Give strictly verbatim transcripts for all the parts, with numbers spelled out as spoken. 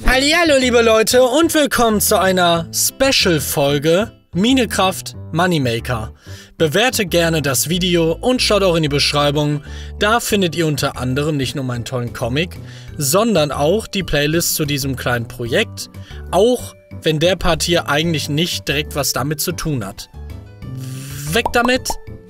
Hallihallo, liebe Leute, und willkommen zu einer Special-Folge Minecraft Moneymaker. Bewerte gerne das Video und schaut auch in die Beschreibung. Da findet ihr unter anderem nicht nur meinen tollen Comic, sondern auch die Playlist zu diesem kleinen Projekt. Auch wenn der Part hier eigentlich nicht direkt was damit zu tun hat. Weg damit.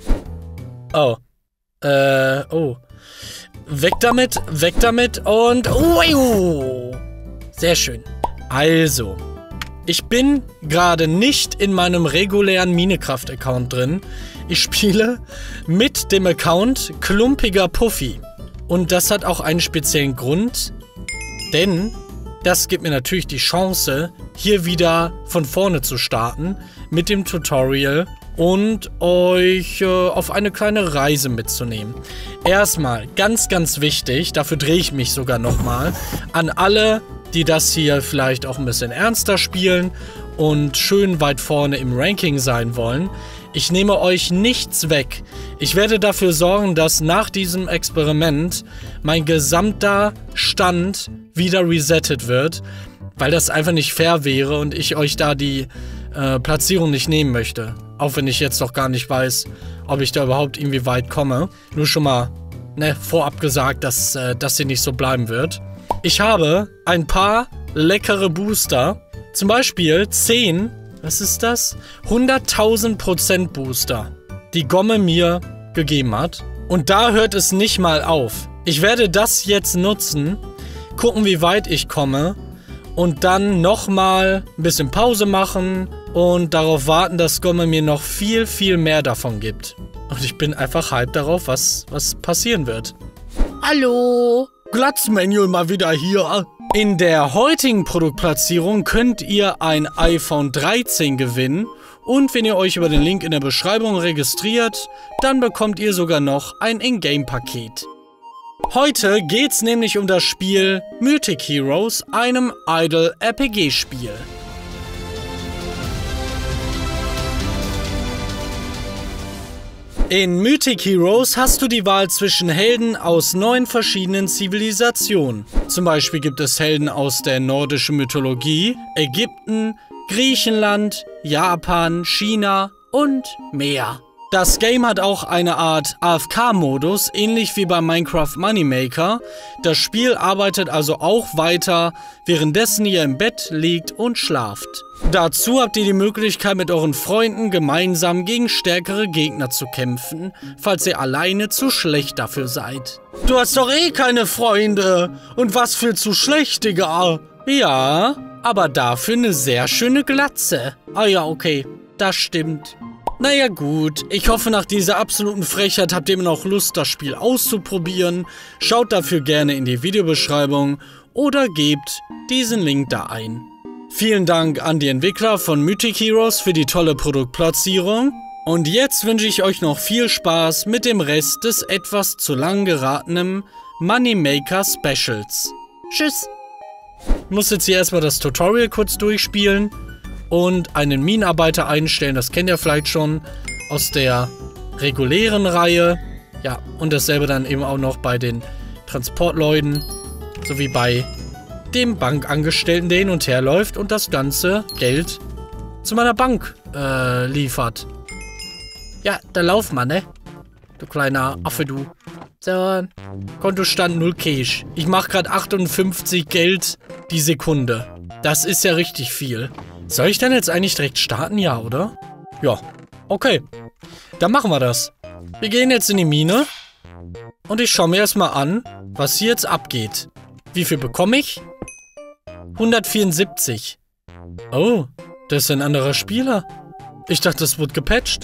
Oh. Äh, oh. Weg damit, weg damit und... Oh, sehr schön. Also, ich bin gerade nicht in meinem regulären Minecraft-Account drin. Ich spiele mit dem Account Klumpiger Puffy. Und das hat auch einen speziellen Grund, denn das gibt mir natürlich die Chance, hier wieder von vorne zu starten mit dem Tutorial und euch äh, auf eine kleine Reise mitzunehmen. Erstmal, ganz, ganz wichtig, dafür drehe ich mich sogar nochmal, an alle, die das hier vielleicht auch ein bisschen ernster spielen und schön weit vorne im Ranking sein wollen. Ich nehme euch nichts weg. Ich werde dafür sorgen, dass nach diesem Experiment mein gesamter Stand wieder resettet wird, weil das einfach nicht fair wäre und ich euch da die äh, Platzierung nicht nehmen möchte. Auch wenn ich jetzt noch gar nicht weiß, ob ich da überhaupt irgendwie weit komme. Nur schon mal ne, vorab gesagt, dass äh, das hier nicht so bleiben wird. Ich habe ein paar leckere Booster. Zum Beispiel zehn, was ist das? hunderttausend Prozent Booster, die Gomme mir gegeben hat. Und da hört es nicht mal auf. Ich werde das jetzt nutzen, gucken, wie weit ich komme und dann nochmal ein bisschen Pause machen und darauf warten, dass Gomme mir noch viel, viel mehr davon gibt. Und ich bin einfach hyped darauf, was, was passieren wird. Hallo! Glatzmanual mal wieder hier. In der heutigen Produktplatzierung könnt ihr ein iPhone dreizehn gewinnen und wenn ihr euch über den Link in der Beschreibung registriert, dann bekommt ihr sogar noch ein In-Game-Paket. Heute geht's nämlich um das Spiel Mythic Heroes, einem Idle-R P G-Spiel. In Mythic Heroes hast du die Wahl zwischen Helden aus neun verschiedenen Zivilisationen. Zum Beispiel gibt es Helden aus der nordischen Mythologie, Ägypten, Griechenland, Japan, China und mehr. Das Game hat auch eine Art A F K-Modus, ähnlich wie bei Minecraft Moneymaker. Das Spiel arbeitet also auch weiter, währenddessen ihr im Bett liegt und schlaft. Dazu habt ihr die Möglichkeit, mit euren Freunden gemeinsam gegen stärkere Gegner zu kämpfen, falls ihr alleine zu schlecht dafür seid. Du hast doch eh keine Freunde! Und was für zu schlecht, Digga! Ja, aber dafür eine sehr schöne Glatze. Ah ja, okay, das stimmt. Naja gut, ich hoffe, nach dieser absoluten Frechheit habt ihr immer noch Lust, das Spiel auszuprobieren. Schaut dafür gerne in die Videobeschreibung oder gebt diesen Link da ein. Vielen Dank an die Entwickler von Mythic Heroes für die tolle Produktplatzierung. Und jetzt wünsche ich euch noch viel Spaß mit dem Rest des etwas zu lang geratenen Moneymaker Specials. Tschüss! Ich muss jetzt hier erstmal das Tutorial kurz durchspielen und einen Minenarbeiter einstellen. Das kennt ihr vielleicht schon aus der regulären Reihe. Ja, und dasselbe dann eben auch noch bei den Transportleuten sowie bei dem Bankangestellten, der hin und her läuft und das ganze Geld zu meiner Bank äh, liefert. Ja, da lauf mal, ne? Du kleiner Affe, du. So, Kontostand null Cash. Ich mache gerade achtundfünfzig Geld die Sekunde. Das ist ja richtig viel. Soll ich dann jetzt eigentlich direkt starten? Ja, oder? Ja. Okay. Dann machen wir das. Wir gehen jetzt in die Mine. Und ich schaue mir erstmal an, was hier jetzt abgeht. Wie viel bekomme ich? hundertvierundsiebzig. Oh, das ist ein anderer Spieler. Ich dachte, das wurde gepatcht.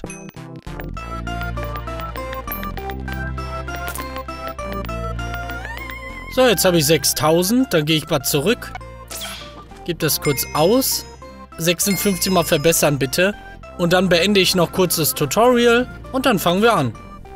So, jetzt habe ich sechstausend. Dann gehe ich mal zurück. Gebe das kurz aus. sechsundfünfzig mal verbessern, bitte. Und dann beende ich noch kurz das Tutorial. Und dann fangen wir an.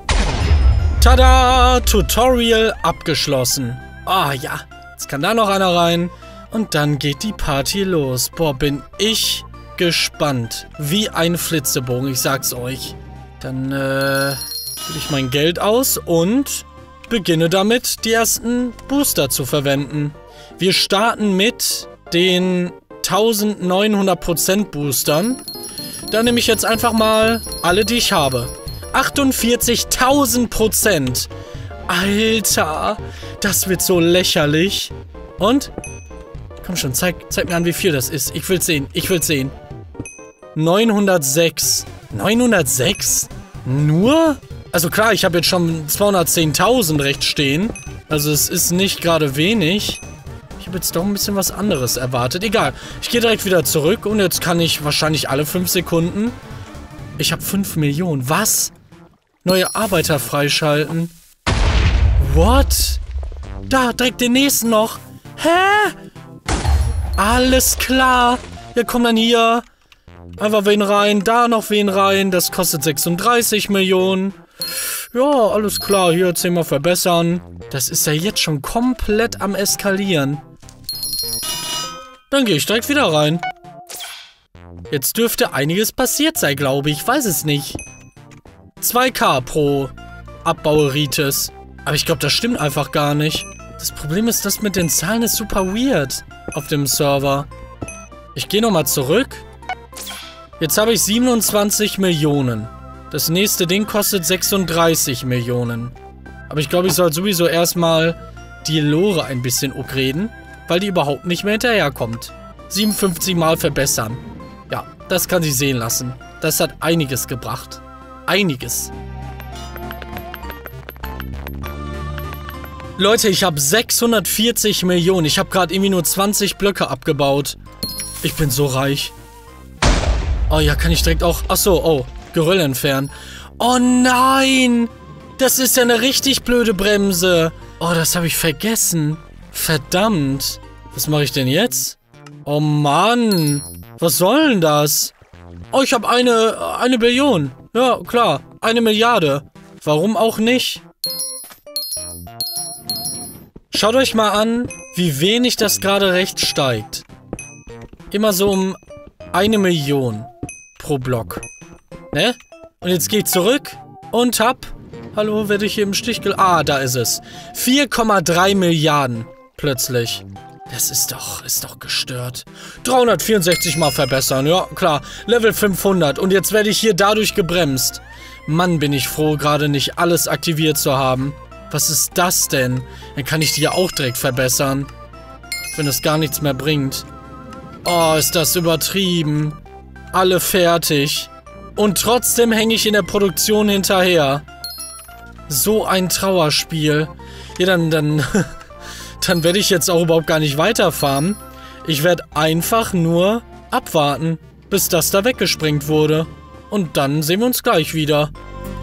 Tada! Tutorial abgeschlossen. Ah, ja. Jetzt kann da noch einer rein. Und dann geht die Party los. Boah, bin ich gespannt. Wie ein Flitzebogen, ich sag's euch. Dann, äh, gebe ich mein Geld aus und beginne damit, die ersten Booster zu verwenden. Wir starten mit den neunzehnhundert Prozent Boostern. Da nehme ich jetzt einfach mal alle, die ich habe. achtundvierzigtausend Prozent. Alter, das wird so lächerlich. Und? Komm schon, zeig, zeig mir an, wie viel das ist. Ich will's sehen, ich will's sehen. neunhundertsechs. neunhundertsechs? Nur? Also klar, ich habe jetzt schon zweihundertzehntausend recht stehen. Also es ist nicht gerade wenig. Ich habe jetzt doch ein bisschen was anderes erwartet. Egal, ich gehe direkt wieder zurück und jetzt kann ich wahrscheinlich alle fünf Sekunden... Ich habe fünf Millionen. Was? Neue Arbeiter freischalten. What? Da, direkt den nächsten noch. Hä? Alles klar. Ja, komm dann hier. Einfach wen rein, da noch wen rein. Das kostet sechsunddreißig Millionen. Ja, alles klar. Hier zehnmal verbessern. Das ist ja jetzt schon komplett am Eskalieren. Dann gehe ich direkt wieder rein. Jetzt dürfte einiges passiert sein, glaube ich. Ich weiß es nicht. zwei K pro Abbaueritis. Aber ich glaube, das stimmt einfach gar nicht. Das Problem ist, das mit den Zahlen ist super weird auf dem Server. Ich gehe nochmal zurück. Jetzt habe ich siebenundzwanzig Millionen. Das nächste Ding kostet sechsunddreißig Millionen. Aber ich glaube, ich soll sowieso erstmal die Lore ein bisschen upgraden, weil die überhaupt nicht mehr hinterherkommt. siebenundfünfzig Mal verbessern. Ja, das kann sich sehen lassen. Das hat einiges gebracht. Einiges. Leute, ich habe sechshundertvierzig Millionen. Ich habe gerade irgendwie nur zwanzig Blöcke abgebaut. Ich bin so reich. Oh ja, kann ich direkt auch... Achso, oh. Geröll entfernen. Oh nein! Das ist ja eine richtig blöde Bremse. Oh, das habe ich vergessen. Verdammt. Was mache ich denn jetzt? Oh Mann. Was soll denn das? Oh, ich habe eine, eine Billion. Ja, klar. Eine Milliarde. Warum auch nicht? Schaut euch mal an, wie wenig das gerade recht steigt. Immer so um eine Million pro Block. Ne? Und jetzt gehe ich zurück und hab... Hallo, werde ich hier im Stich gel... Ah, da ist es. vier Komma drei Milliarden plötzlich. Das ist doch, ist doch gestört. dreihundertvierundsechzig Mal verbessern, ja klar. Level fünfhundert und jetzt werde ich hier dadurch gebremst. Mann, bin ich froh, gerade nicht alles aktiviert zu haben. Was ist das denn? Dann kann ich die ja auch direkt verbessern. Wenn es gar nichts mehr bringt. Oh, ist das übertrieben. Alle fertig. Und trotzdem hänge ich in der Produktion hinterher. So ein Trauerspiel. Ja, dann, dann... Dann werde ich jetzt auch überhaupt gar nicht weiterfahren. Ich werde einfach nur abwarten, bis das da weggesprengt wurde. Und dann sehen wir uns gleich wieder.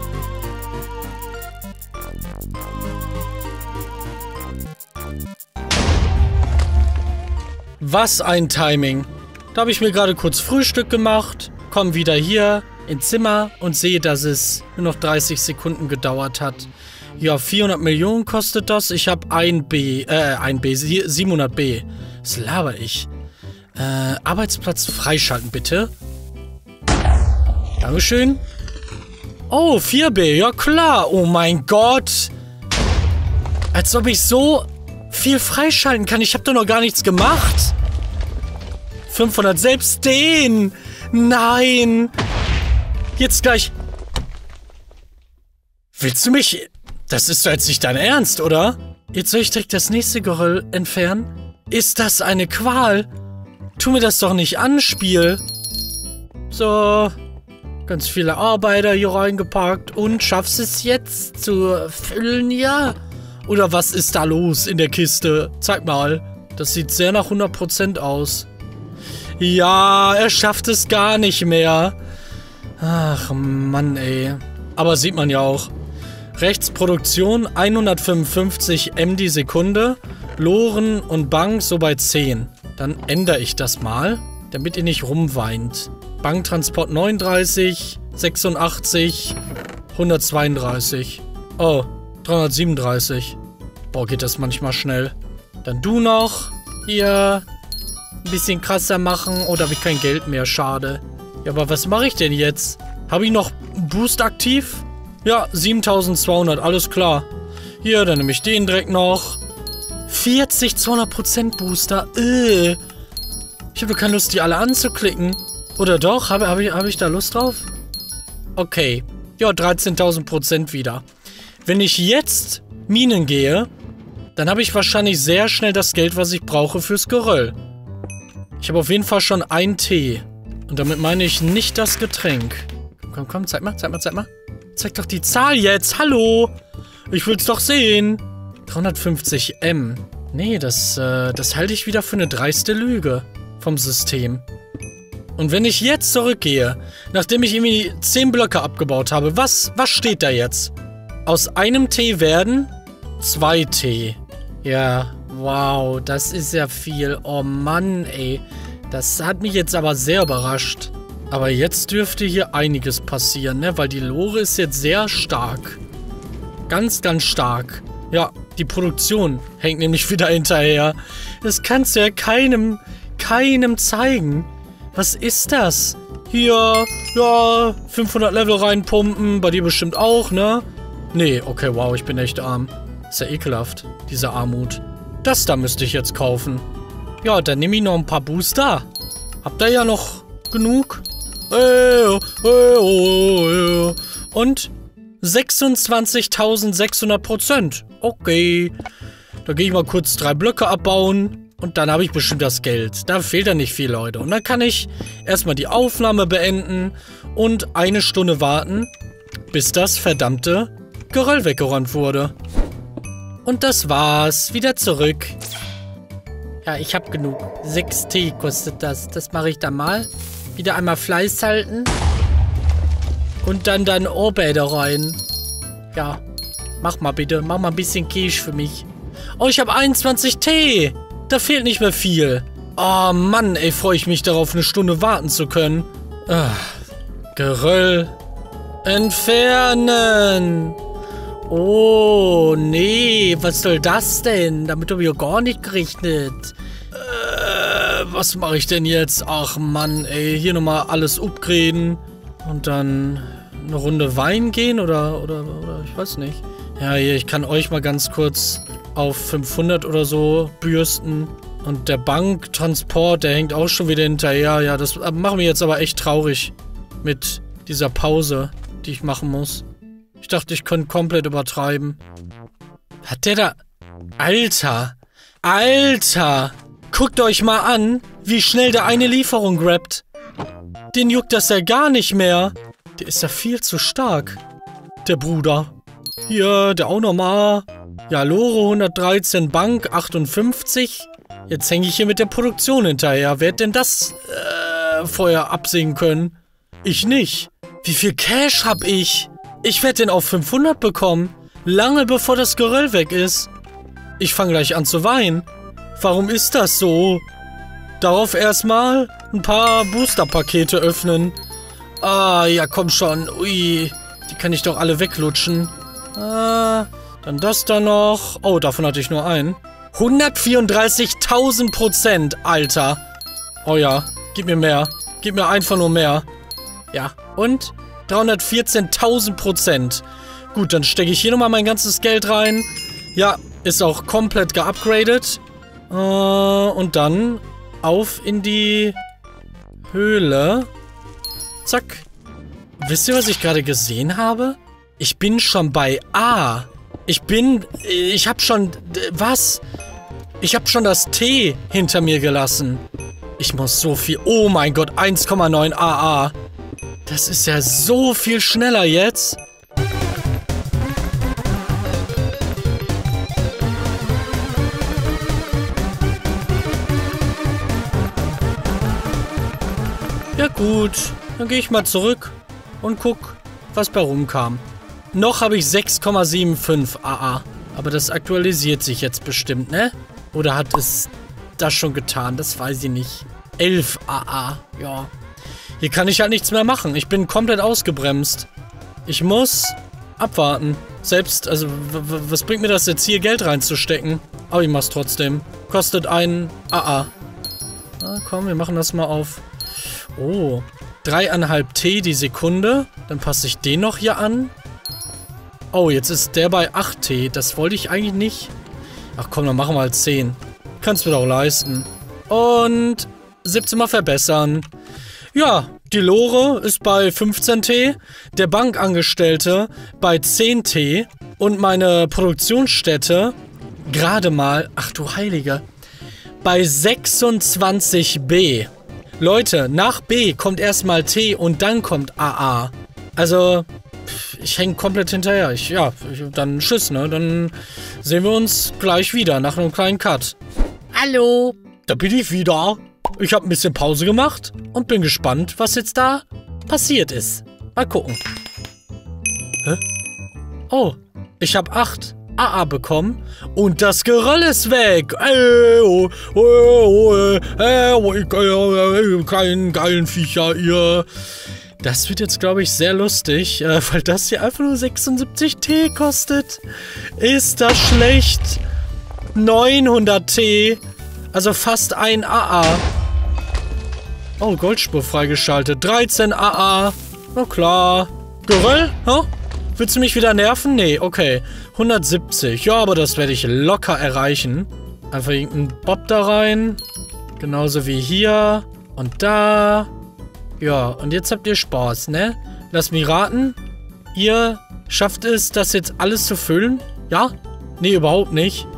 Was ein Timing. Da habe ich mir gerade kurz Frühstück gemacht, komme wieder hier ins Zimmer und sehe, dass es nur noch dreißig Sekunden gedauert hat. Ja, vierhundert Millionen kostet das. Ich habe ein B, äh, ein B, siebenhundert B. Was laber ich? Äh, Arbeitsplatz freischalten, bitte. Dankeschön. Oh, vier B, ja klar. Oh mein Gott. Als ob ich so viel freischalten kann. Ich habe doch noch gar nichts gemacht. fünfhundert, selbst den. Nein. Jetzt gleich. Willst du mich... Das ist doch jetzt nicht dein Ernst, oder? Jetzt soll ich direkt das nächste Geröll entfernen? Ist das eine Qual? Tu mir das doch nicht an, Spiel. So. Ganz viele Arbeiter hier reingepackt. Und schaffst es jetzt zu füllen, ja? Oder was ist da los in der Kiste? Zeig mal. Das sieht sehr nach hundert Prozent aus. Ja, er schafft es gar nicht mehr. Ach, Mann, ey. Aber sieht man ja auch. Rechtsproduktion hundertfünfundfünfzig M die Sekunde. Loren und Bank so bei zehn. Dann ändere ich das mal, damit ihr nicht rumweint. Banktransport neununddreißig, sechsundachtzig, hundertzweiunddreißig. Oh, dreihundertsiebenunddreißig. Boah, geht das manchmal schnell. Dann du noch. Hier. Ein bisschen krasser machen. Oder habe ich kein Geld mehr? Schade. Ja, aber was mache ich denn jetzt? Habe ich noch Boost aktiv? Ja, siebentausendzweihundert, alles klar. Hier, dann nehme ich den direkt noch. vierzig, zweihundert Prozent Booster. Äh. Ich habe keine Lust, die alle anzuklicken. Oder doch? Habe, habe, ich, habe ich da Lust drauf? Okay. Ja, dreizehntausend Prozent wieder. Wenn ich jetzt Minen gehe, dann habe ich wahrscheinlich sehr schnell das Geld, was ich brauche fürs Geröll. Ich habe auf jeden Fall schon einen Tee. Und damit meine ich nicht das Getränk. Komm, komm, komm, zeig mal, zeig mal, zeig mal. Zeig doch die Zahl jetzt, hallo! Ich will's doch sehen. dreihundertfünfzig M. Nee, das, äh, das halte ich wieder für eine dreiste Lüge vom System. Und wenn ich jetzt zurückgehe, nachdem ich irgendwie zehn Blöcke abgebaut habe, was, was steht da jetzt? Aus einem Tee werden zwei Tee. Ja, wow, das ist ja viel. Oh Mann, ey. Das hat mich jetzt aber sehr überrascht. Aber jetzt dürfte hier einiges passieren, ne? Weil die Lore ist jetzt sehr stark. Ganz, ganz stark. Ja, die Produktion hängt nämlich wieder hinterher. Das kannst du ja keinem, keinem zeigen. Was ist das? Hier, ja, fünfhundert Level reinpumpen. Bei dir bestimmt auch, ne? Nee, okay, wow, ich bin echt arm. Ist ja ekelhaft, diese Armut. Das da müsste ich jetzt kaufen. Ja, dann nehme ich noch ein paar Booster. Habt ihr ja noch genug? Und sechsundzwanzigtausendsechshundert Prozent. Okay. Da gehe ich mal kurz drei Blöcke abbauen. Und dann habe ich bestimmt das Geld. Da fehlt ja nicht viel, Leute. Und dann kann ich erstmal die Aufnahme beenden und eine Stunde warten, bis das verdammte Geröll weggeräumt wurde. Und das war's. Wieder zurück. Ja, ich habe genug. sechs Tee kostet das. Das mache ich dann mal. Wieder einmal Fleiß halten. Und dann dann Ohrbäder rein. Ja. Mach mal bitte. Mach mal ein bisschen Quiche für mich. Oh, ich habe einundzwanzig Tee. Da fehlt nicht mehr viel. Oh Mann, ey, freue ich mich darauf, eine Stunde warten zu können. Ah, Geröll. Entfernen. Oh, nee. Was soll das denn? Damit habe ich ja gar nicht gerechnet. Äh, was mache ich denn jetzt? Ach Mann, ey. Hier nochmal alles upgraden. Und dann eine Runde Wein gehen oder, oder, oder ich weiß nicht. Ja, hier, ich kann euch mal ganz kurz auf fünfhundert oder so bürsten. Und der Banktransport, der hängt auch schon wieder hinterher. Ja, das macht mich jetzt aber echt traurig mit dieser Pause, die ich machen muss. Ich dachte, ich könnte komplett übertreiben. Hat der da... Alter! Alter! Guckt euch mal an, wie schnell der eine Lieferung grabt. Den juckt das ja gar nicht mehr. Der ist ja viel zu stark. Der Bruder. Hier, der auch nochmal. Ja, Lore hundertdreizehn, Bank achtundfünfzig. Jetzt hänge ich hier mit der Produktion hinterher. Wer hätte denn das äh, vorher absehen können? Ich nicht. Wie viel Cash hab ich? Ich werde den auf fünfhundert bekommen. Lange bevor das Geröll weg ist. Ich fange gleich an zu weinen. Warum ist das so? Darauf erstmal ein paar Booster-Pakete öffnen. Ah, ja, komm schon. Ui, die kann ich doch alle weglutschen. Ah, dann das da noch. Oh, davon hatte ich nur einen. hundertvierunddreißigtausend Prozent, Alter. Oh ja, gib mir mehr. Gib mir einfach nur mehr. Ja, und dreihundertvierzehntausend Prozent. Gut, dann stecke ich hier nochmal mein ganzes Geld rein. Ja, ist auch komplett geupgradet. Äh, und dann auf in die Höhle. Zack. Wisst ihr, was ich gerade gesehen habe? Ich bin schon bei A. Ich bin... Ich habe schon... Was? Ich habe schon das T hinter mir gelassen. Ich muss so viel... Oh mein Gott, eins Komma neun A A. Das ist ja so viel schneller jetzt. Ja gut, dann gehe ich mal zurück und guck, was bei rumkam. Noch habe ich sechs Komma fünfundsiebzig A A. Aber das aktualisiert sich jetzt bestimmt, ne? Oder hat es das schon getan? Das weiß ich nicht. elf A A, ja. Hier kann ich halt nichts mehr machen. Ich bin komplett ausgebremst. Ich muss abwarten. Selbst, also, was bringt mir das jetzt hier, Geld reinzustecken? Aber ich mach's trotzdem. Kostet ein A A. Na komm, wir machen das mal auf. Oh, dreieinhalb T die Sekunde. Dann passe ich den noch hier an. Oh, jetzt ist der bei acht T. Das wollte ich eigentlich nicht. Ach komm, dann machen wir halt zehn. Kannst mir doch leisten. Und siebzehn Mal verbessern. Ja, die Lore ist bei fünfzehn T, der Bankangestellte bei zehn T und meine Produktionsstätte gerade mal, ach du Heilige, bei sechsundzwanzig B. Leute, nach B kommt erstmal T und dann kommt A A. Also, ich hänge komplett hinterher. Ich, ja, ich, dann tschüss, ne? Dann sehen wir uns gleich wieder nach einem kleinen Cut. Hallo. Da bin ich wieder. Ich habe ein bisschen Pause gemacht und bin gespannt, was jetzt da passiert ist. Mal gucken. Hä? Oh, ich habe acht A A bekommen und das Geröll ist weg. Ey, oh, oh, oh, äh, oh, äh, keinen geilen Viecher, ihr. Das wird jetzt, glaube ich, sehr lustig, äh, weil das hier einfach nur sechsundsiebzig T kostet. Ist das schlecht? neunhundert T, also fast ein A A. Oh, Goldspur freigeschaltet. dreizehn A A. Na klar. Geröll? Huh? Willst du mich wieder nerven? Nee, okay. hundertsiebzig. Ja, aber das werde ich locker erreichen. Einfach irgendeinen Bob da rein. Genauso wie hier. Und da. Ja, und jetzt habt ihr Spaß, ne? Lass mich raten. Ihr schafft es, das jetzt alles zu füllen? Ja? Nee, überhaupt nicht.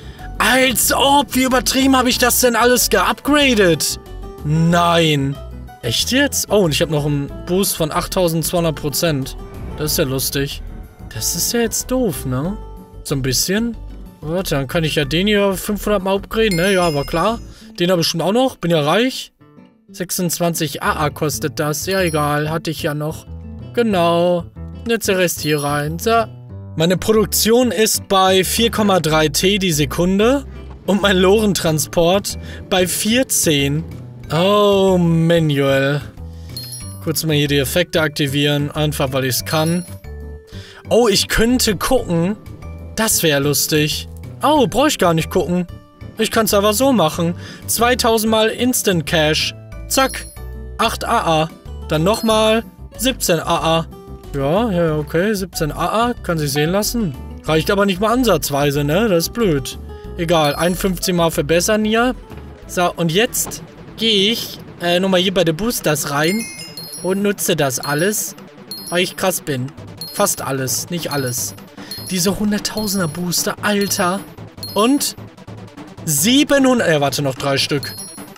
Als ob! Wie übertrieben habe ich das denn alles geupgradet? Nein. Echt jetzt? Oh, und ich habe noch einen Boost von achttausendzweihundert Prozent. Das ist ja lustig. Das ist ja jetzt doof, ne? So ein bisschen. Warte, dann kann ich ja den hier fünfhundert Mal upgraden, ne? Ja, war klar. Den habe ich schon auch noch. Bin ja reich. sechsundzwanzig A A kostet das. Ja, egal. Hatte ich ja noch. Genau. Jetzt der Rest hier rein. So. Meine Produktion ist bei vier Komma drei T die Sekunde. Und mein Lorentransport bei vierzehn. Oh, Manual. Kurz mal hier die Effekte aktivieren. Einfach, weil ich es kann. Oh, ich könnte gucken. Das wäre lustig. Oh, brauche ich gar nicht gucken. Ich kann es aber so machen. zweitausend Mal Instant Cash. Zack. acht A A. Dann nochmal siebzehn A A. Ja, ja, okay. siebzehn A A. Kann sich sehen lassen. Reicht aber nicht mal ansatzweise, ne? Das ist blöd. Egal. einundfünfzig Mal verbessern hier. So, und jetzt gehe ich äh, nochmal hier bei den Boosters rein und nutze das alles, weil ich krass bin. Fast alles, nicht alles. Diese hunderttausender Booster, Alter. Und siebenhundert... Äh, warte, noch drei Stück.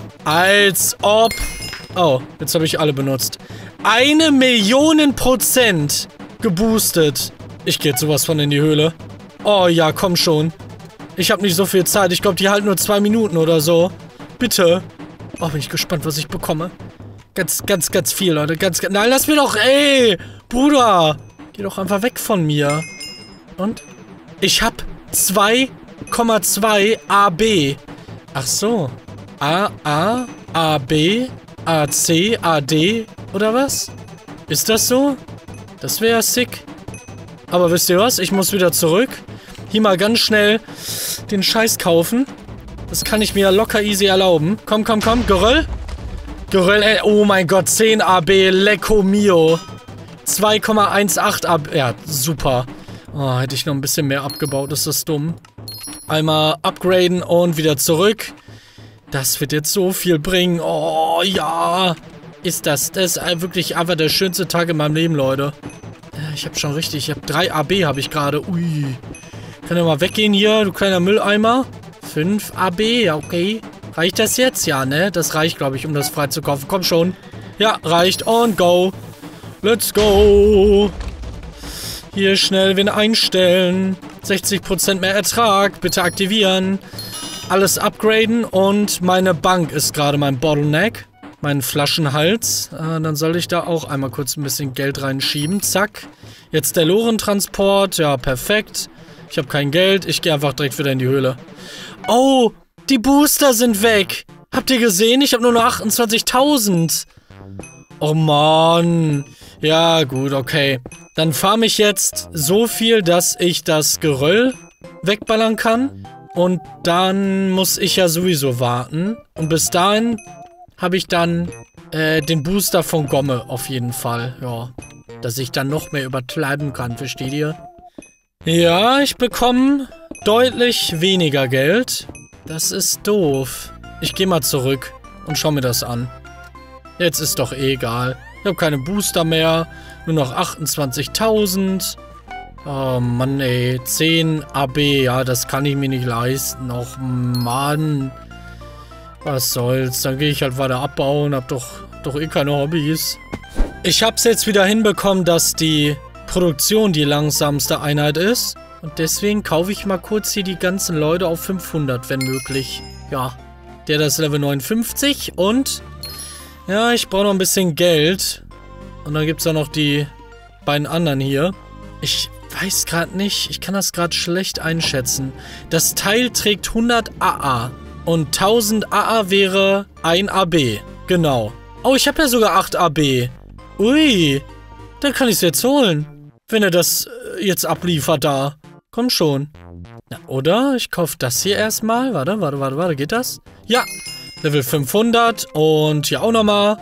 Als ob... Oh, jetzt habe ich alle benutzt. Eine Million Prozent geboostet. Ich gehe jetzt sowas von in die Höhle. Oh ja, komm schon. Ich habe nicht so viel Zeit. Ich glaube, die halten nur zwei Minuten oder so. Bitte. Oh, bin ich gespannt, was ich bekomme. Ganz, ganz, ganz viel, Leute. Ganz, ganz... Nein, lass mir doch... Ey, Bruder. Geh doch einfach weg von mir. Und? Ich hab zwei Komma zwei A B. Ach so. A, A, A, B, A, C, A, D oder was? Ist das so? Das wäre sick. Aber wisst ihr was? Ich muss wieder zurück. Hier mal ganz schnell den Scheiß kaufen. Das kann ich mir locker easy erlauben. Komm, komm, komm. Geröll? Geröll, ey. Oh mein Gott. zehn A B. Lecco mio. zwei Komma achtzehn A B. Ja, super. Oh, hätte ich noch ein bisschen mehr abgebaut. Ist das dumm. Einmal upgraden und wieder zurück. Das wird jetzt so viel bringen. Oh, ja. Ist das. Das ist wirklich einfach der schönste Tag in meinem Leben, Leute. Ich habe schon richtig. Ich habe drei A B habe ich gerade. Ui. Kann ja mal weggehen hier, du kleiner Mülleimer. fünf A B, ja, okay. Reicht das jetzt? Ja, ne? Das reicht, glaube ich, um das frei zu kaufen. Komm schon. Ja, reicht. Und go. Let's go. Hier schnell wen einstellen. sechzig Prozent mehr Ertrag. Bitte aktivieren. Alles upgraden. Und meine Bank ist gerade mein Bottleneck. Mein Flaschenhals. Äh, dann soll ich da auch einmal kurz ein bisschen Geld reinschieben. Zack. Jetzt der Lorentransport. Ja, perfekt. Ich habe kein Geld. Ich gehe einfach direkt wieder in die Höhle. Oh, die Booster sind weg. Habt ihr gesehen? Ich habe nur noch achtundzwanzigtausend. Oh Mann. Ja, gut, okay. Dann farm ich jetzt so viel, dass ich das Geröll wegballern kann. Und dann muss ich ja sowieso warten. Und bis dahin habe ich dann äh, den Booster von Gomme auf jeden Fall. Ja, dass ich dann noch mehr übertreiben kann, versteht ihr? Ja, ich bekomme deutlich weniger Geld. Das ist doof. Ich gehe mal zurück. und schau mir das an. Jetzt ist doch eh egal. Ich habe keine Booster mehr. Nur noch achtundzwanzigtausend. Oh Mann, ey. zehn A B. Ja, das kann ich mir nicht leisten. Och, Mann. Was soll's. Dann gehe ich halt weiter abbauen. Hab doch, doch eh keine Hobbys. Ich hab's jetzt wieder hinbekommen, dass die Produktion die langsamste Einheit ist. Und deswegen kaufe ich mal kurz hier die ganzen Leute auf fünfhundert, wenn möglich. Ja. Der das Level neunundfünfzig und... Ja, ich brauche noch ein bisschen Geld. Und dann gibt es auch noch die beiden anderen hier. Ich weiß gerade nicht. Ich kann das gerade schlecht einschätzen. Das Teil trägt hundert A A. Und tausend A A wäre ein A B. Genau. Oh, ich habe ja sogar acht A B. Ui. Dann kann ich es jetzt holen. Wenn er das jetzt abliefert da. Komm schon. Na, oder? Ich kaufe das hier erstmal. Warte, warte, warte, warte. Geht das? Ja. Level fünfhundert und hier auch nochmal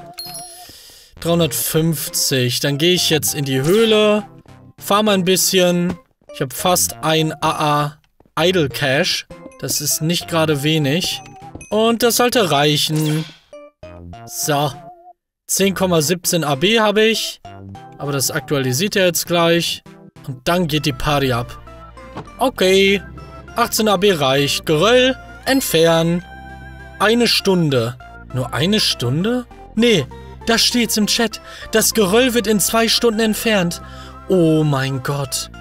dreihundertfünfzig. Dann gehe ich jetzt in die Höhle, fahre mal ein bisschen. Ich habe fast ein A A Idle Cash. Das ist nicht gerade wenig. Und das sollte reichen. So. zehn Komma siebzehn A B habe ich. Aber das aktualisiert er jetzt gleich. Und dann geht die Party ab. Okay. achtzehn A B reicht. Geröll entfernen. Eine Stunde. Nur eine Stunde? Nee, da steht's im Chat. Das Geröll wird in zwei Stunden entfernt. Oh mein Gott.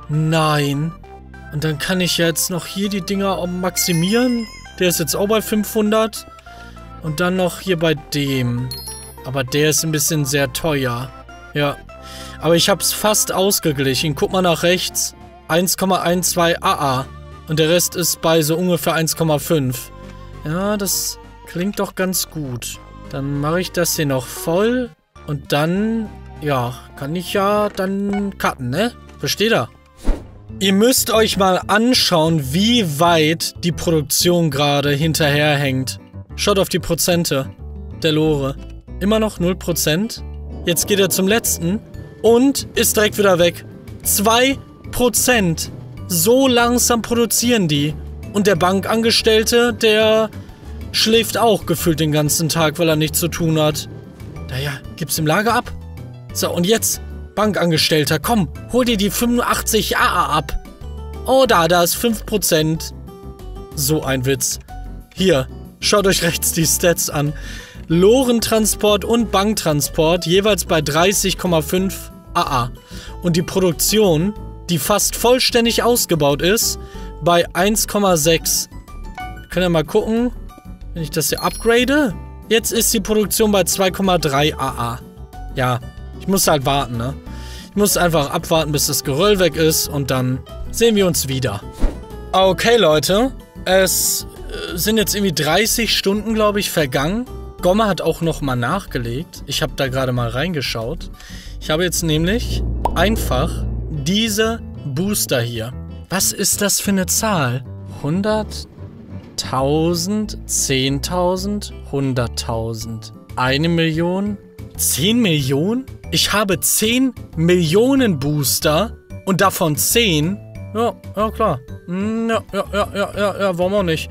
Nein. Und dann kann ich jetzt noch hier die Dinger maximieren. Der ist jetzt auch bei fünfhundert. Und dann noch hier bei dem. Aber der ist ein bisschen sehr teuer. Ja. Aber ich hab's fast ausgeglichen. Guck mal nach rechts. eins Komma zwölf A A. Und der Rest ist bei so ungefähr eins Komma fünf. Ja, das klingt doch ganz gut. Dann mache ich das hier noch voll. Und dann, ja, kann ich ja dann cutten, ne? Versteht ihr? Ihr müsst euch mal anschauen, wie weit die Produktion gerade hinterherhängt. Schaut auf die Prozente der Lore. Immer noch null Prozent. Jetzt geht er zum letzten und ist direkt wieder weg. zwei Prozent. So langsam produzieren die. Und der Bankangestellte, der schläft auch gefühlt den ganzen Tag, weil er nichts zu tun hat. Naja, gib's im Lager ab. So, und jetzt, Bankangestellter, komm, hol dir die fünfundachtzig A A ab. Oh, da, da ist fünf Prozent. So ein Witz. Hier, schaut euch rechts die Stats an. Lorentransport und Banktransport jeweils bei dreißig Komma fünf A A. Und die Produktion, die fast vollständig ausgebaut ist, bei eins Komma sechs. Können wir mal gucken, wenn ich das hier upgrade. Jetzt ist die Produktion bei zwei Komma drei A A. Ja, ich muss halt warten, ne? Ich muss einfach abwarten, bis das Geröll weg ist und dann sehen wir uns wieder. Okay, Leute. Es sind jetzt irgendwie dreißig Stunden, glaube ich, vergangen. Gomme hat auch nochmal nachgelegt. Ich habe da gerade mal reingeschaut. Ich habe jetzt nämlich einfach diese Booster hier. Was ist das für eine Zahl? hundert, tausend, zehntausend, hunderttausend. Eine Million? zehn Millionen? Ich habe zehn Millionen Booster und davon zehn. Ja, ja klar. Ja, ja, ja, ja, ja, ja, warum auch nicht?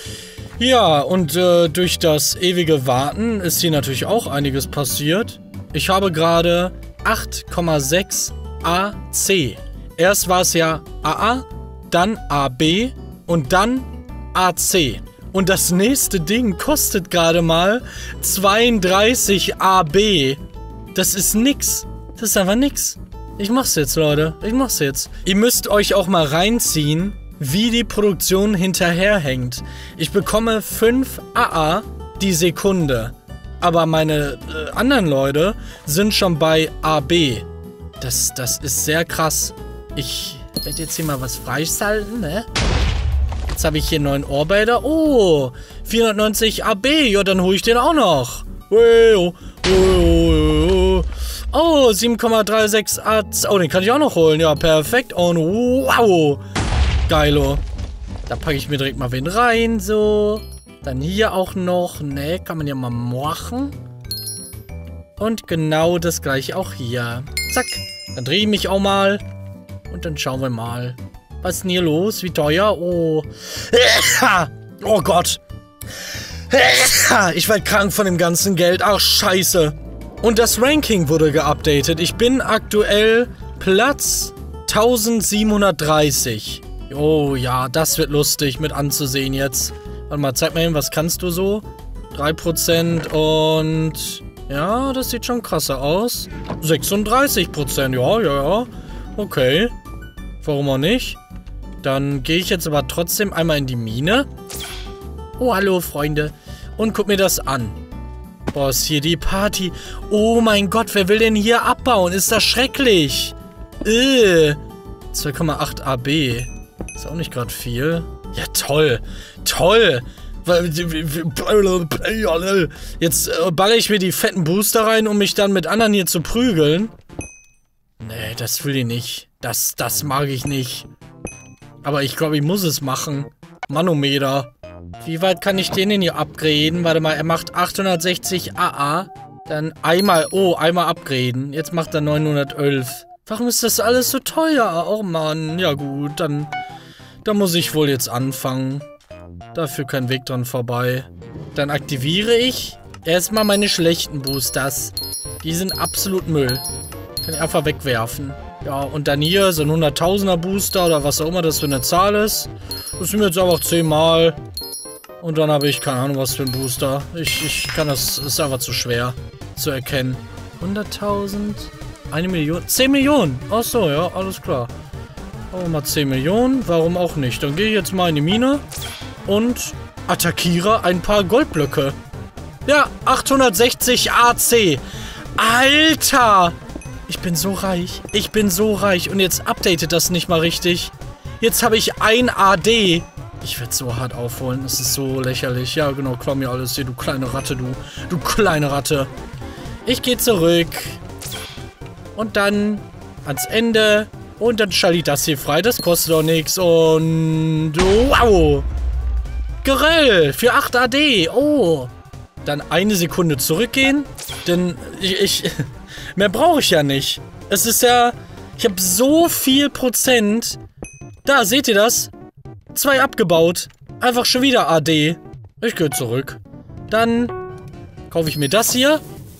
Ja, und äh, durch das ewige Warten ist hier natürlich auch einiges passiert. Ich habe gerade acht Komma sechs A C. Erst war es ja A A, dann A B und dann A C. Und das nächste Ding kostet gerade mal zweiunddreißig A B. Das ist nix. Das ist einfach nix. Ich mach's jetzt, Leute. Ich mach's jetzt. Ihr müsst euch auch mal reinziehen, wie die Produktion hinterherhängt. Ich bekomme fünf A A die Sekunde. Aber meine äh, anderen Leute sind schon bei A B. Das, das ist sehr krass. Ich werde jetzt hier mal was freischalten, ne? Jetzt habe ich hier einen neuen Ohrbader. Oh, vierhundertneunzig A B. Ja, dann hole ich den auch noch. Oh, sieben Komma sechsunddreißig A C. Oh, den kann ich auch noch holen. Ja, perfekt. Und wow. Geilo. Da packe ich mir direkt mal wen rein, so. Dann hier auch noch. Ne, kann man ja mal machen. Und genau das gleiche auch hier. Zack. Dann drehe ich mich auch mal. Und dann schauen wir mal. Was ist denn hier los? Wie teuer? Oh. Oh Gott. Ich werde krank von dem ganzen Geld. Ach, scheiße. Und das Ranking wurde geupdatet. Ich bin aktuell Platz eintausendsiebenhundertdreißig. Oh ja, das wird lustig mit anzusehen jetzt. Warte mal, zeig mal hin, was kannst du so? drei Prozent und... Ja, das sieht schon krasser aus. sechsunddreißig Prozent, ja, ja, ja. Okay. Warum auch nicht? Dann gehe ich jetzt aber trotzdem einmal in die Mine. Oh, hallo, Freunde. Und guck mir das an. Boah, ist hier die Party. Oh mein Gott, wer will denn hier abbauen? Ist das schrecklich. Äh. zwei Komma acht A B. Ist auch nicht gerade viel. Ja, toll. Toll. Jetzt äh, baller ich mir die fetten Booster rein, um mich dann mit anderen hier zu prügeln. Nee, das will ich nicht. Das, das mag ich nicht. Aber ich glaube, ich muss es machen. Manometer. Wie weit kann ich den denn hier upgraden? Warte mal, er macht achthundertsechzig A A. Dann einmal, oh, einmal upgraden. Jetzt macht er neunhundertelf. Warum ist das alles so teuer? Oh Mann, ja gut, dann, dann muss ich wohl jetzt anfangen. Dafür kein Weg dran vorbei. Dann aktiviere ich erstmal meine schlechten Boosters. Die sind absolut Müll. Kann ich einfach wegwerfen. Ja, und dann hier so ein hunderttausender Booster oder was auch immer das für eine Zahl ist. Das sind jetzt einfach zehnmal. Und dann habe ich keine Ahnung, was für ein Booster. Ich, ich kann das, ist einfach zu schwer zu erkennen. hunderttausend, eine Million, zehn Millionen. Ach so, ja, alles klar. Machen wir mal zehn Millionen, warum auch nicht. Dann gehe ich jetzt mal in die Mine und attackiere ein paar Goldblöcke. Ja, achthundertsechzig A C. Alter! Ich bin so reich. Ich bin so reich. Und jetzt updatet das nicht mal richtig. Jetzt habe ich ein A D. Ich werde so hart aufholen. Das ist so lächerlich. Ja, genau. Klau mir alles hier, du kleine Ratte, du. Du kleine Ratte. Ich gehe zurück. Und dann ans Ende. Und dann schalte ich das hier frei. Das kostet doch nichts. Und wow. Geröll für acht A D. Oh. Dann eine Sekunde zurückgehen. Denn ich... ich mehr brauche ich ja nicht. Es ist ja... Ich habe so viel Prozent. Da, seht ihr das? Zwei abgebaut. Einfach schon wieder A D. Ich gehe zurück. Dann kaufe ich mir das hier.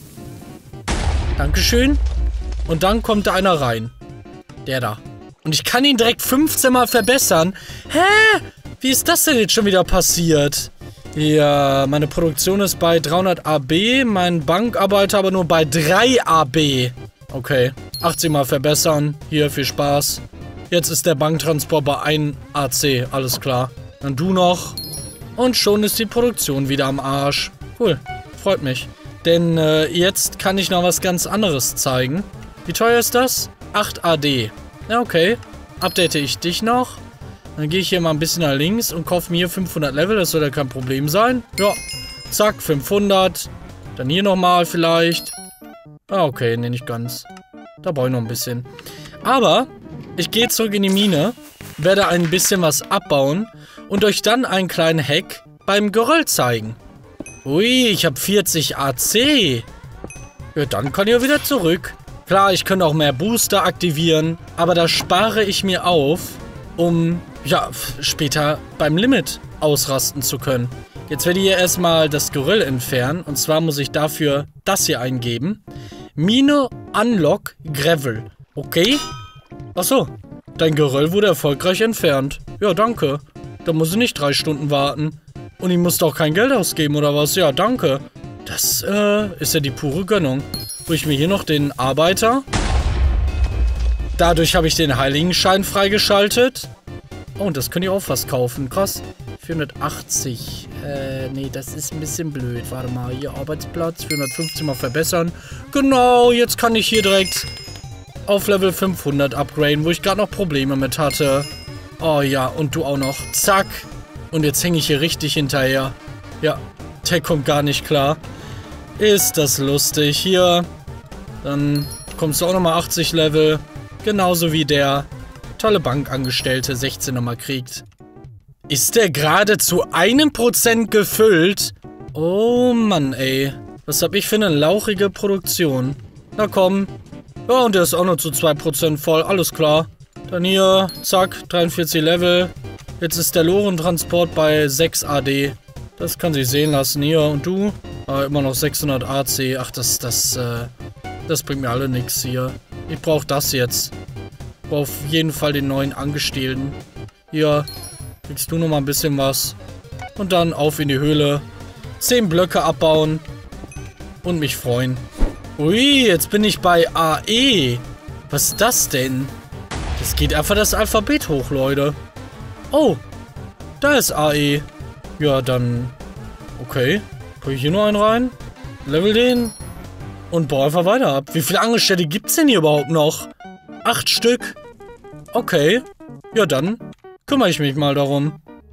Dankeschön. Und dann kommt da einer rein. Der da. Und ich kann ihn direkt fünfzehn Mal verbessern. Hä? Wie ist das denn jetzt schon wieder passiert? Ja, meine Produktion ist bei dreihundert A B, mein Bankarbeiter aber nur bei drei A B. Okay, achtzig Mal verbessern. Hier, viel Spaß. Jetzt ist der Banktransport bei ein A C, alles klar. Dann du noch. Und schon ist die Produktion wieder am Arsch. Cool, freut mich. Denn äh, jetzt kann ich noch was ganz anderes zeigen. Wie teuer ist das? acht A D. Ja, okay. Update ich dich noch. Dann gehe ich hier mal ein bisschen nach links und kaufe mir hier fünfhundert Level. Das soll ja kein Problem sein. Ja, zack, fünfhundert. Dann hier nochmal vielleicht. Ah, okay, nee, nicht ganz. Da brauche ich noch ein bisschen. Aber ich gehe zurück in die Mine, werde ein bisschen was abbauen und euch dann einen kleinen Hack beim Geröll zeigen. Ui, ich habe vierzig A C. Ja, dann kann ich ja wieder zurück. Klar, ich könnte auch mehr Booster aktivieren, aber das spare ich mir auf, um... ja, später beim Limit ausrasten zu können. Jetzt werde ich hier erstmal das Geröll entfernen. Und zwar muss ich dafür das hier eingeben. Mine Unlock Gravel. Okay? Achso, dein Geröll wurde erfolgreich entfernt. Ja, danke. Da muss ich nicht drei Stunden warten. Und ich muss doch kein Geld ausgeben, oder was? Ja, danke. Das äh, ist ja die pure Gönnung. Hol ich mir hier noch den Arbeiter. Dadurch habe ich den Heiligenschein freigeschaltet. Oh, und das könnt ihr auch fast kaufen. Krass. vierhundertachtzig. Äh, nee, das ist ein bisschen blöd. Warte mal, hier Arbeitsplatz. vierhundertfünfzig mal verbessern. Genau, jetzt kann ich hier direkt auf Level fünfhundert upgraden, wo ich gerade noch Probleme mit hatte. Oh ja, und du auch noch. Zack. Und jetzt hänge ich hier richtig hinterher. Ja, der kommt gar nicht klar. Ist das lustig. Hier. Dann kommst du auch nochmal achtzig Level. Genauso wie der tolle Bankangestellte sechzehn nochmal kriegt. Ist der gerade zu einem Prozent gefüllt? Oh Mann, ey. Was hab ich für eine lauchige Produktion? Na komm. Ja, und der ist auch nur zu zwei Prozent voll. Alles klar. Dann hier, zack, dreiundvierzig Level. Jetzt ist der Lorentransport bei sechs A D. Das kann sich sehen lassen. Hier, und du? Ah, immer noch sechshundert A C. Ach, das, das, äh, das bringt mir alle nichts hier. Ich brauche das jetzt. Ich brauche auf jeden Fall den neuen Angestellten. Hier, kriegst du noch mal ein bisschen was. Und dann auf in die Höhle. Zehn Blöcke abbauen. Und mich freuen. Ui, jetzt bin ich bei A E. Was ist das denn? Das geht einfach das Alphabet hoch, Leute. Oh, da ist A E. Ja, dann... Okay. Packe ich hier nur einen rein. Level den. Und baue einfach weiter ab. Wie viele Angestellte gibt es denn hier überhaupt noch? Acht Stück. Okay. Ja, dann kümmere ich mich mal darum.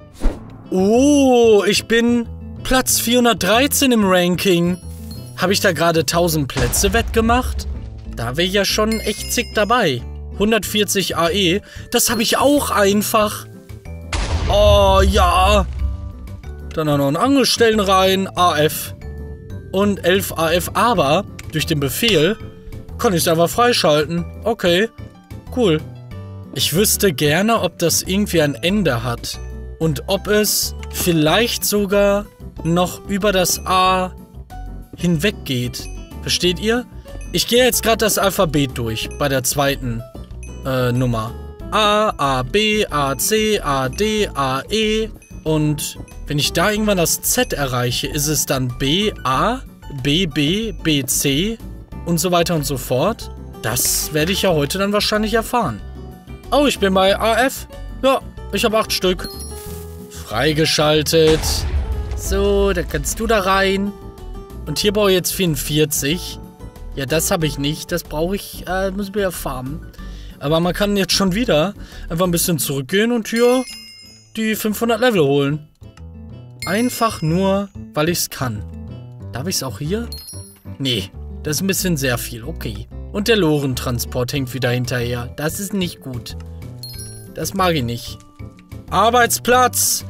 Oh, ich bin Platz vierhundertdreizehn im Ranking. Habe ich da gerade tausend Plätze wettgemacht? Da wäre ich ja schon echt zick dabei. hundertvierzig A E. Das habe ich auch einfach. Oh, ja. Dann noch einen Angestellten rein. A F. Und elf A F. Aber durch den Befehl kann ich es einfach freischalten. Okay. Cool. Ich wüsste gerne, ob das irgendwie ein Ende hat. Und ob es vielleicht sogar noch über das A hinweg geht. Versteht ihr? Ich gehe jetzt gerade das Alphabet durch. Bei der zweiten äh, Nummer. A, A, B, A, C, A, D, A, E. Und wenn ich da irgendwann das Z erreiche, ist es dann B, A, B, B, B, C und so weiter und so fort. Das werde ich ja heute dann wahrscheinlich erfahren. Oh, ich bin bei A F. Ja, ich habe acht Stück. Freigeschaltet. So, dann kannst du da rein. Und hier brauche ich jetzt vierundvierzig. Ja, das habe ich nicht. Das brauche ich, äh, muss ich mir ja farmen. Aber man kann jetzt schon wieder einfach ein bisschen zurückgehen und hier die fünfhundert Level holen. Einfach nur, weil ich es kann. Darf ich es auch hier? Nee, das ist ein bisschen sehr viel. Okay. Und der Lorentransport hängt wieder hinterher. Das ist nicht gut. Das mag ich nicht. Arbeitsplatz!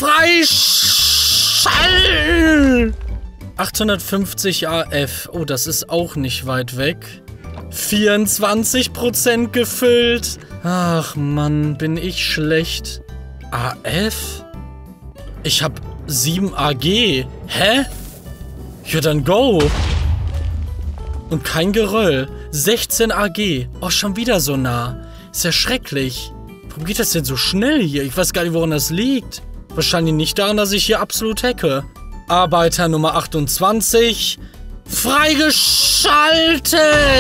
Freischalten! achthundertfünfzig A F. Oh, das ist auch nicht weit weg. vierundzwanzig Prozent gefüllt. Ach Mann, bin ich schlecht. A F? Ich hab sieben A G. Hä? Ja, dann go. Und kein Geröll. sechzehn A G. Oh, schon wieder so nah. Ist ja schrecklich. Warum geht das denn so schnell hier? Ich weiß gar nicht, woran das liegt. Wahrscheinlich nicht daran, dass ich hier absolut hacke. Arbeiter Nummer achtundzwanzig. Freigeschaltet!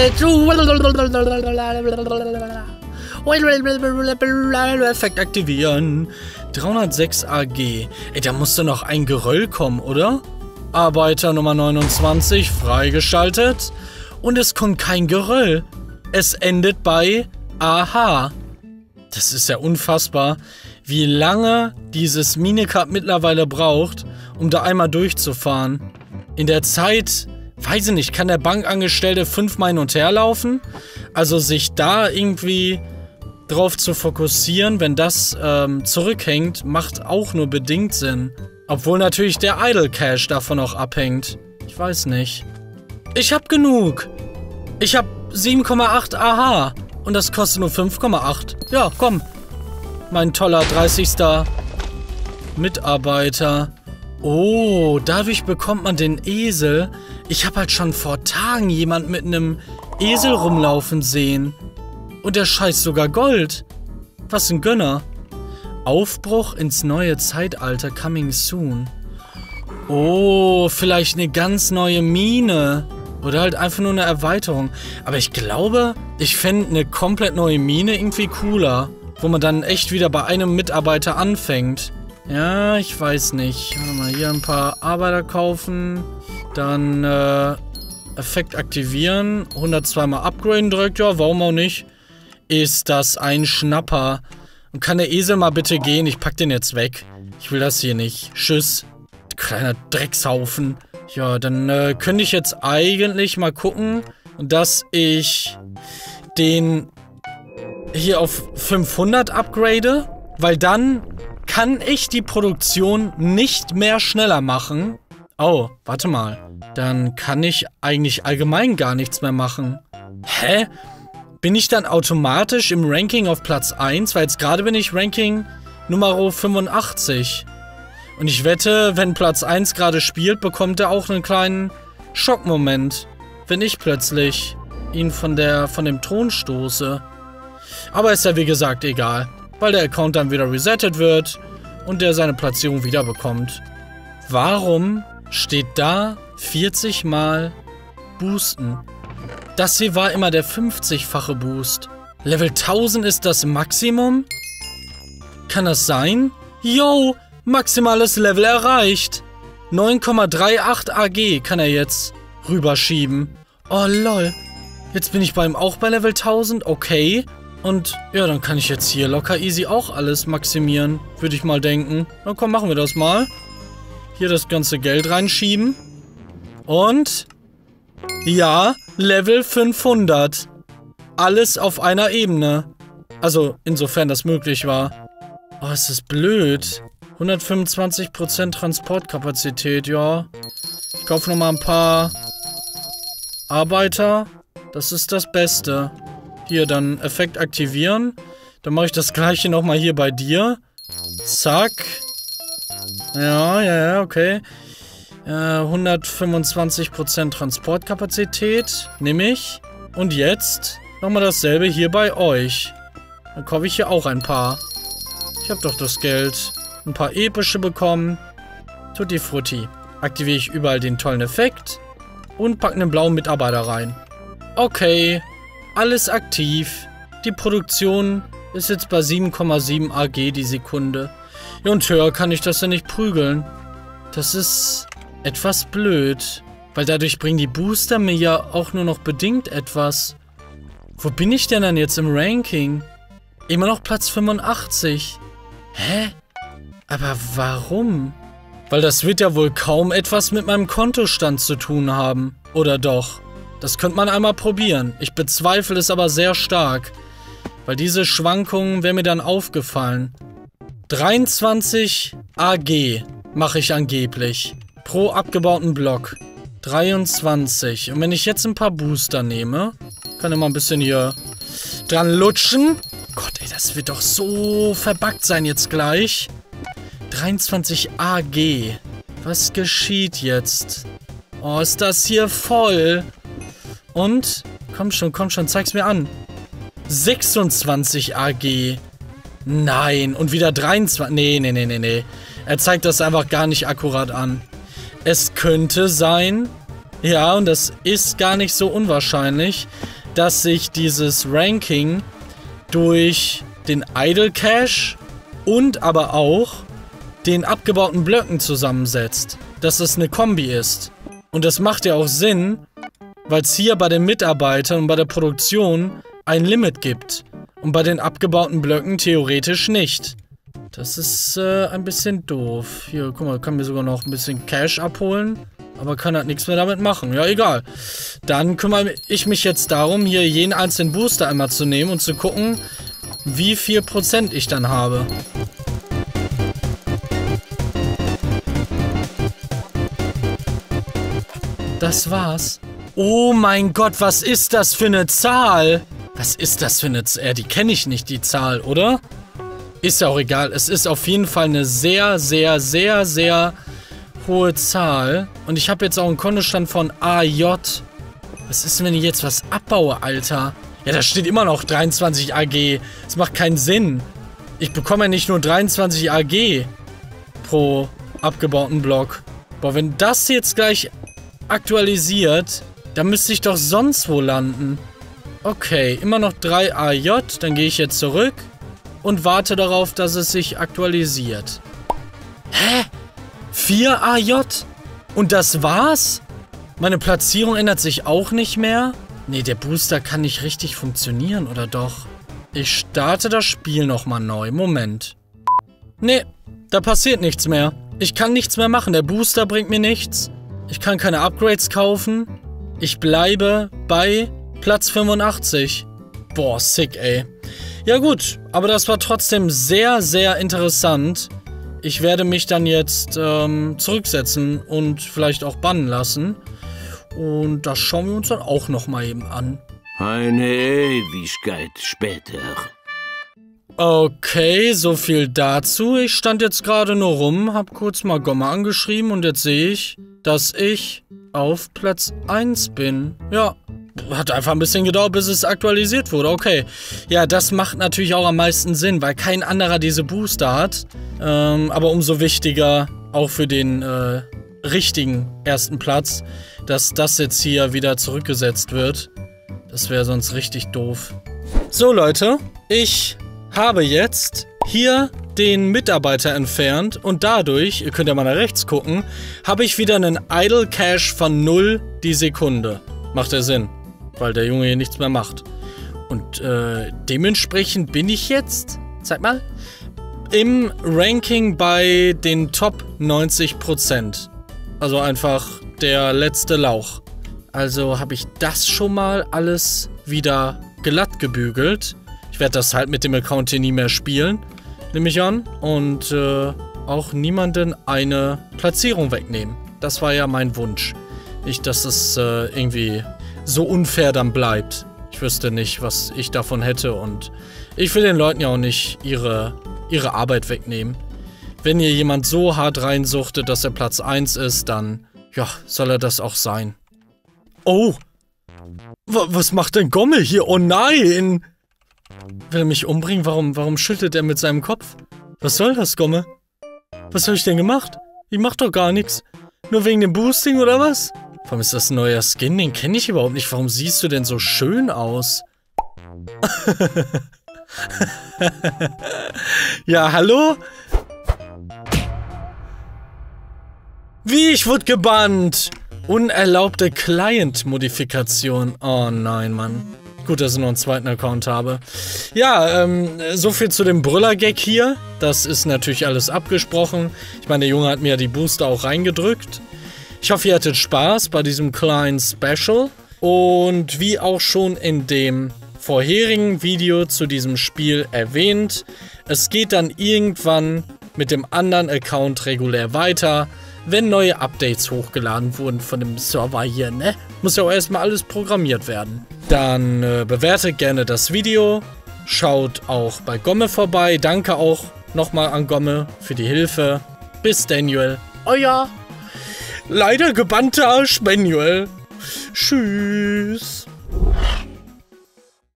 Effekt aktivieren. dreihundertsechs A G. Ey, da muss doch noch ein Geröll kommen, oder? Arbeiter Nummer neunundzwanzig. Freigeschaltet. Und es kommt kein Geröll. Es endet bei A H. Das ist ja unfassbar, wie lange dieses Minicup mittlerweile braucht, um da einmal durchzufahren. In der Zeit, weiß ich nicht, kann der Bankangestellte fünfmal hin und her laufen? Also sich da irgendwie drauf zu fokussieren, wenn das ähm, zurückhängt, macht auch nur bedingt Sinn. Obwohl natürlich der Idle Cash davon auch abhängt. Ich weiß nicht. Ich hab genug. Ich hab sieben Komma acht A H. Und das kostet nur fünf Komma acht. Ja, komm. Mein toller dreißigster Mitarbeiter. Oh, dadurch bekommt man den Esel. Ich habe halt schon vor Tagen jemand mit einem Esel rumlaufen sehen. Und der scheißt sogar Gold. Was ein Gönner. Aufbruch ins neue Zeitalter coming soon. Oh, vielleicht eine ganz neue Mine. Oder halt einfach nur eine Erweiterung. Aber ich glaube, ich fände eine komplett neue Mine irgendwie cooler. Wo man dann echt wieder bei einem Mitarbeiter anfängt. Ja, ich weiß nicht. Warte mal, hier ein paar Arbeiter kaufen. Dann, äh, Effekt aktivieren. hundertzwei mal upgraden direkt. Ja, warum auch nicht? Ist das ein Schnapper. Und kann der Esel mal bitte gehen? Ich pack den jetzt weg. Ich will das hier nicht. Tschüss. Kleiner Dreckshaufen. Ja, dann äh, könnte ich jetzt eigentlich mal gucken, dass ich den hier auf fünfhundert upgrade, weil dann kann ich die Produktion nicht mehr schneller machen. Oh, warte mal. Dann kann ich eigentlich allgemein gar nichts mehr machen. Hä? Bin ich dann automatisch im Ranking auf Platz eins? Weil jetzt gerade bin ich Ranking Nummer fünfundachtzig. Und ich wette, wenn Platz eins gerade spielt, bekommt er auch einen kleinen Schockmoment, wenn ich plötzlich ihn von der von dem Thron stoße. Aber ist ja wie gesagt egal, weil der Account dann wieder resettet wird und der seine Platzierung wieder bekommt. Warum steht da vierzig Mal Boosten? Das hier war immer der fünfzigfache Boost. Level tausend ist das Maximum? Kann das sein? Yo, maximales Level erreicht. neun Komma achtunddreißig A G kann er jetzt rüberschieben. Oh lol. Jetzt bin ich bei ihm auch bei Level tausend. Okay. Und ja, dann kann ich jetzt hier locker easy auch alles maximieren. Würde ich mal denken. Na komm, machen wir das mal. Hier das ganze Geld reinschieben. Und ja, Level fünfhundert. Alles auf einer Ebene. Also, insofern das möglich war. Oh, ist das blöd. hundertfünfundzwanzig Prozent Transportkapazität, ja. Ich kaufe nochmal ein paar Arbeiter. Das ist das Beste. Hier, dann Effekt aktivieren. Dann mache ich das gleiche nochmal hier bei dir. Zack. Ja, ja, ja, okay. Äh, hundertfünfundzwanzig Prozent Transportkapazität. Nehme ich. Und jetzt nochmal dasselbe hier bei euch. Dann kaufe ich hier auch ein paar. Ich habe doch das Geld. Ein paar epische bekommen. Tutti Frutti. Aktiviere ich überall den tollen Effekt. Und packe einen blauen Mitarbeiter rein. Okay. Alles aktiv. Die Produktion ist jetzt bei sieben Komma sieben A G die Sekunde. Ja, und höher kann ich das ja nicht prügeln. Das ist etwas blöd. Weil dadurch bringen die Booster mir ja auch nur noch bedingt etwas. Wo bin ich denn dann jetzt im Ranking? Immer noch Platz fünfundachtzig. Hä? Aber warum? Weil das wird ja wohl kaum etwas mit meinem Kontostand zu tun haben. Oder doch? Das könnte man einmal probieren. Ich bezweifle es aber sehr stark. Weil diese Schwankungen wären mir dann aufgefallen. dreiundzwanzig A G mache ich angeblich. Pro abgebauten Block. dreiundzwanzig. Und wenn ich jetzt ein paar Booster nehme, kann ich mal ein bisschen hier dran lutschen. Gott, ey, das wird doch so verbuggt sein jetzt gleich. dreiundzwanzig A G. Was geschieht jetzt? Oh, ist das hier voll. Und, komm schon, komm schon, zeig's mir an. sechsundzwanzig A G. Nein, und wieder dreiundzwanzig. Nee, nee, nee, nee, nee. Er zeigt das einfach gar nicht akkurat an. Es könnte sein, ja, und das ist gar nicht so unwahrscheinlich, dass sich dieses Ranking durch den Idle Cache und aber auch den abgebauten Blöcken zusammensetzt. Dass es eine Kombi ist. Und das macht ja auch Sinn, weil es hier bei den Mitarbeitern und bei der Produktion ein Limit gibt. Und bei den abgebauten Blöcken theoretisch nicht. Das ist äh, ein bisschen doof. Hier, guck mal, kann mir sogar noch ein bisschen Cash abholen. Aber kann halt nichts mehr damit machen. Ja, egal. Dann kümmere ich mich jetzt darum, hier jeden einzelnen Booster einmal zu nehmen und zu gucken, wie viel Prozent ich dann habe. Das war's. Oh mein Gott, was ist das für eine Zahl? Was ist das für eine Zahl? Die kenne ich nicht, die Zahl, oder? Ist ja auch egal. Es ist auf jeden Fall eine sehr, sehr, sehr, sehr hohe Zahl. Und ich habe jetzt auch einen Kontostand von A J. Was ist denn, wenn ich jetzt was abbaue, Alter? Ja, da steht immer noch dreiundzwanzig A G. Das macht keinen Sinn. Ich bekomme ja nicht nur dreiundzwanzig A G pro abgebauten Block. Boah, wenn das jetzt gleich aktualisiert, dann müsste ich doch sonst wo landen. Okay, immer noch drei A J. Dann gehe ich jetzt zurück und warte darauf, dass es sich aktualisiert. Hä? vier A J? Und das war's? Meine Platzierung ändert sich auch nicht mehr? Nee, der Booster kann nicht richtig funktionieren, oder doch? Ich starte das Spiel nochmal neu. Moment. Nee, da passiert nichts mehr. Ich kann nichts mehr machen. Der Booster bringt mir nichts. Ich kann keine Upgrades kaufen. Ich bleibe bei Platz fünfundachtzig. Boah, sick, ey. Ja gut, aber das war trotzdem sehr, sehr interessant. Ich werde mich dann jetzt ähm, zurücksetzen und vielleicht auch bannen lassen. Und das schauen wir uns dann auch nochmal eben an. Eine Ewigkeit später. Okay, so viel dazu. Ich stand jetzt gerade nur rum, hab kurz mal Gomme angeschrieben und jetzt sehe ich, dass ich auf Platz eins bin. Ja, hat einfach ein bisschen gedauert, bis es aktualisiert wurde. Okay, ja, das macht natürlich auch am meisten Sinn, weil kein anderer diese Booster hat. Ähm, aber umso wichtiger, auch für den äh, richtigen ersten Platz, dass das jetzt hier wieder zurückgesetzt wird. Das wäre sonst richtig doof. So, Leute, ich habe jetzt hier den Mitarbeiter entfernt und dadurch, ihr könnt ja mal nach rechts gucken, habe ich wieder einen Idle Cash von null die Sekunde. Macht ja Sinn, weil der Junge hier nichts mehr macht. Und äh, dementsprechend bin ich jetzt, zeig mal, im Ranking bei den Top neunzig Prozent. Also einfach der letzte Lauch. Also habe ich das schon mal alles wieder glatt gebügelt. Ich werde das halt mit dem Account hier nie mehr spielen, nehme ich an. Und äh, auch niemanden eine Platzierung wegnehmen. Das war ja mein Wunsch. Nicht, dass es äh, irgendwie so unfair dann bleibt. Ich wüsste nicht, was ich davon hätte. Und ich will den Leuten ja auch nicht ihre, ihre Arbeit wegnehmen. Wenn hier jemand so hart reinsuchtet, dass er Platz eins ist, dann ja, soll er das auch sein. Oh! W- was macht denn Gomme hier? Oh nein! Will er mich umbringen? Warum, warum schüttelt er mit seinem Kopf? Was soll das, Gomme? Was habe ich denn gemacht? Ich mach doch gar nichts. Nur wegen dem Boosting oder was? Warum ist das ein neuer Skin? Den kenne ich überhaupt nicht. Warum siehst du denn so schön aus? Ja, hallo? Wie, ich wurde gebannt! Unerlaubte Client-Modifikation. Oh nein, Mann. Gut, dass ich noch einen zweiten Account habe. Ja, ähm, so viel zu dem Brüller-Gag hier. Das ist natürlich alles abgesprochen. Ich meine, der Junge hat mir ja die Booster auch reingedrückt. Ich hoffe, ihr hattet Spaß bei diesem kleinen Special. Und wie auch schon in dem vorherigen Video zu diesem Spiel erwähnt, es geht dann irgendwann mit dem anderen Account regulär weiter, wenn neue Updates hochgeladen wurden von dem Server hier, ne? Muss ja auch erstmal alles programmiert werden. Dann äh, bewertet gerne das Video, schaut auch bei Gomme vorbei. Danke auch nochmal an Gomme für die Hilfe. Bis Daniel, euer leider gebannter Arsch Manuel. Tschüss.